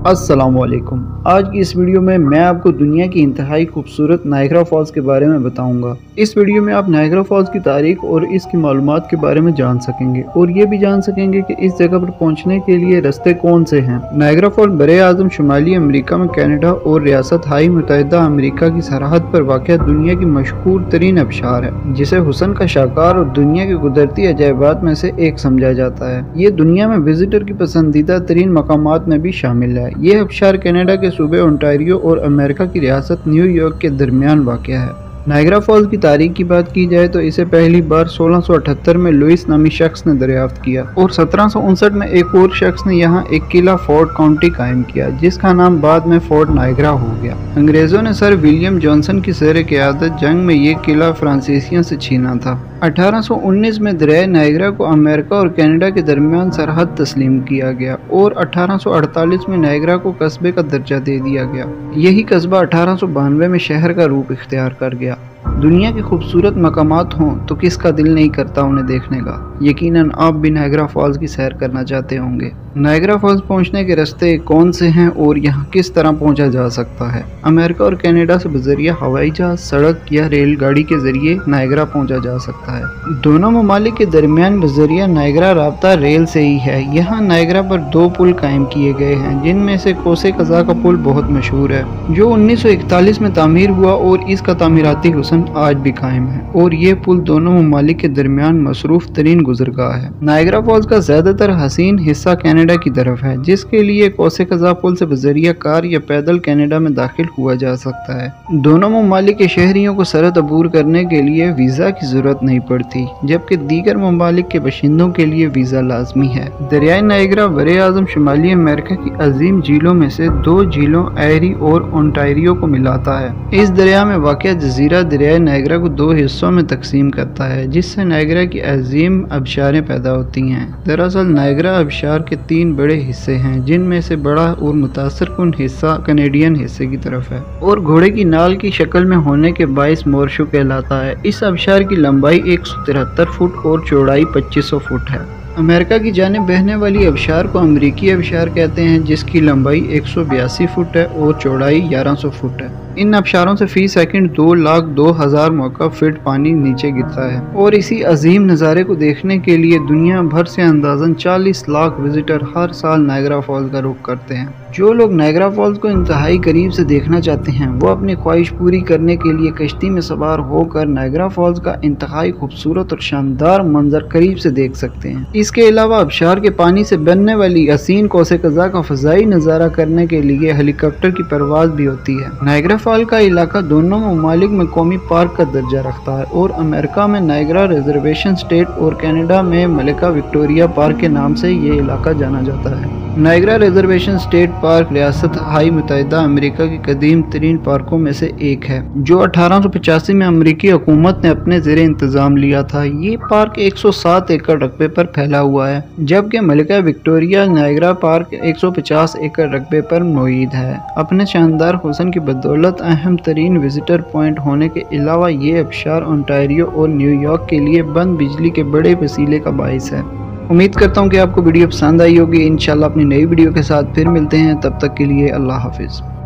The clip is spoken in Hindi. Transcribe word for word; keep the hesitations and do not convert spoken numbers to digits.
अस्सलामुअलैकुम। आज की इस वीडियो में मैं आपको दुनिया की इंतहाई खूबसूरत नायग्रा फॉल्स के बारे में बताऊंगा। इस वीडियो में आप नायग्रा फॉल्स की तारीख और इसकी मालूमात के बारे में जान सकेंगे और ये भी जान सकेंगे कि इस जगह पर पहुंचने के लिए रास्ते कौन से हैं। नायग्रा फॉल बरे आज़म शुमाली अमेरिका में कनाडा और रियासत हाई मुत्तहिदा अमेरिका की सरहद पर वाक़ दुनिया की मशहूर तरीन आबशार है, जिसे हुस्न का शाहकार और दुनिया के कुदरती अजायबात में से एक समझा जाता है। ये दुनिया में विजिटर की पसंदीदा तरीन मकामात में भी शामिल है। ये आबशार कनाडा के सूबे ओंटारियो और अमेरिका की रियासत न्यूयॉर्क के दरमियान वाक़या है। नायग्रा फॉल्स की तारीख की बात की जाए तो इसे पहली बार सोलह सौ अठहत्तर में लुइस नामी शख्स ने दरियाफ्त किया और सत्रह सौ उनसठ में एक और शख्स ने यहाँ एक किला फोर्ट काउंटी कायम किया, जिसका नाम बाद में फोर्ट नायग्रा हो गया। अंग्रेजों ने सर विलियम जॉनसन की ज़ेर क़यादत जंग में ये किला फ्रांसीसियों से छीना था। अठारह सौ उन्नीस में दरिया नायग्रा को अमेरिका और कनाडा के दरमियान सरहद तस्लीम किया गया और अठारह सौ अड़तालीस में नायग्रा को कस्बे का दर्जा दे दिया गया। यही कस्बा अठारह सौ बानवे में शहर का रूप इख्तियार कर गया। दुनिया के खूबसूरत मकामात हों तो किसका दिल नहीं करता उन्हें देखने का। यकीनन आप भी नायग्रा फॉल्स की सैर करना चाहते होंगे। नायग्रा फॉल्स पहुंचने के रास्ते कौन से हैं और यहां किस तरह पहुंचा जा सकता है। अमेरिका और कनाडा से बजरिया हवाई जहाज, सड़क या रेलगाड़ी के जरिए नायग्रा पहुंचा जा सकता है। दोनों ममालिक के दरमियान बजरिया नायग्रा राब्ता रेल से ही है। यहाँ नायग्रा पर दो पुल कायम किए गए हैं, जिनमें से कोसे कज़ा का पुल बहुत मशहूर है, जो उन्नीस सौ इकतालीस में तामीर हुआ और इसका तामीराती हुस्न आज भी कायम है और ये पुल दोनों ममालिक के दरमियान मसरूफ तरीन गुजरगाह है। नायग्रा फॉल्स का ज्यादातर हसीन हिस्सा कनाडा की तरफ है, जिसके लिए कोसे कज़ा पुल से बजरिया कार या पैदल कनाडा में दाखिल हुआ जा सकता है। दोनों ममालिक के शहरियों को सरहद अबूर करने के लिए वीजा की जरूरत नहीं पड़ती, जबकि दीगर ममालिक के बशिंदों के लिए वीजा लाजमी है। दरियाई नायग्रा बरे आज़म शुमाली अमेरिका की अजीम झीलों में से दो झीलों एरी और ओंटारियो को मिलाता है। इस दरिया में वाक़या जजीरा दरियाई नायग्रा को दो हिस्सों में तकसीम करता है, जिससे नायग्रा की अजीम आबशारें पैदा होती हैं। दरअसल नायग्रा आबशार के तीन बड़े हिस्से हैं, जिनमें से बड़ा और मुतासर कुन हिस्सा कनेडियन हिस्से की तरफ है और घोड़े की नाल की शक्ल में होने के बाइस मोरशु कहलाता है। इस आबशार की लंबाई एक सौ तिहत्तर फुट और चौड़ाई पच्चीस सौ फुट है। अमेरिका की जानिब बहने वाली आबशार को अमरीकी आबशार कहते हैं, जिसकी लंबाई एक सौ बयासी फुट है और चौड़ाई ग्यारह सौ फुट है। इन आबशारों से फी सेकंड दो लाख दो हजार मौका फीट पानी नीचे गिरता है और इसी अजीम नज़ारे को देखने के लिए दुनिया भर से अंदाजन चालीस लाख विजिटर हर साल नायग्रा फॉल्स का रुख करते हैं। जो लोग नायग्रा फॉल्स को इंतहाई करीब से देखना चाहते हैं, वो अपनी ख्वाहिश पूरी करने के लिए कश्ती में सवार होकर नायग्रा फॉल्स का इंतहाई खूबसूरत और शानदार मंजर करीब से देख सकते हैं। इसके अलावा आबशार के पानी से बनने वाली हसीन कोसे कज़ा का फ़ज़ाई नज़ारा करने के लिए हेलीकॉप्टर की परवाज भी होती है। नायग्रा फॉल का इलाका दोनों ममालिक में कौमी पार्क का दर्जा रखता है और अमेरिका में नायग्रा रिजर्वेशन स्टेट और कनाडा में मलिका विक्टोरिया पार्क के नाम से ये इलाका जाना जाता है। नायग्रा रिजर्वेशन स्टेट पार्क रियासत हाई मुत्तहिदा अमेरिका की कदीम तरीन पार्कों में से एक है, जो अठारह सौ पचासी में अमेरिकी हुकूमत ने अपने ज़ेरे इंतजाम लिया था। ये पार्क एक सौ सात एकड़ रकबे पर फैला हुआ है, जबकि मलिका विक्टोरिया नायग्रा पार्क एक सौ पचास एकड़ रकबे पर मौजूद है। अपने शानदार हुस्न की बदौलत अहम तरीन विजिटर पॉइंट होने के अलावा ये आबशार ओंटारियो और न्यूयॉर्क के लिए बंद बिजली के बड़े वसीले का बाइस है। उम्मीद करता हूँ कि आपको वीडियो पसंद आई होगी। इंशाल्लाह अपनी नई वीडियो के साथ फिर मिलते हैं, तब तक के लिए अल्लाह हाफिज़।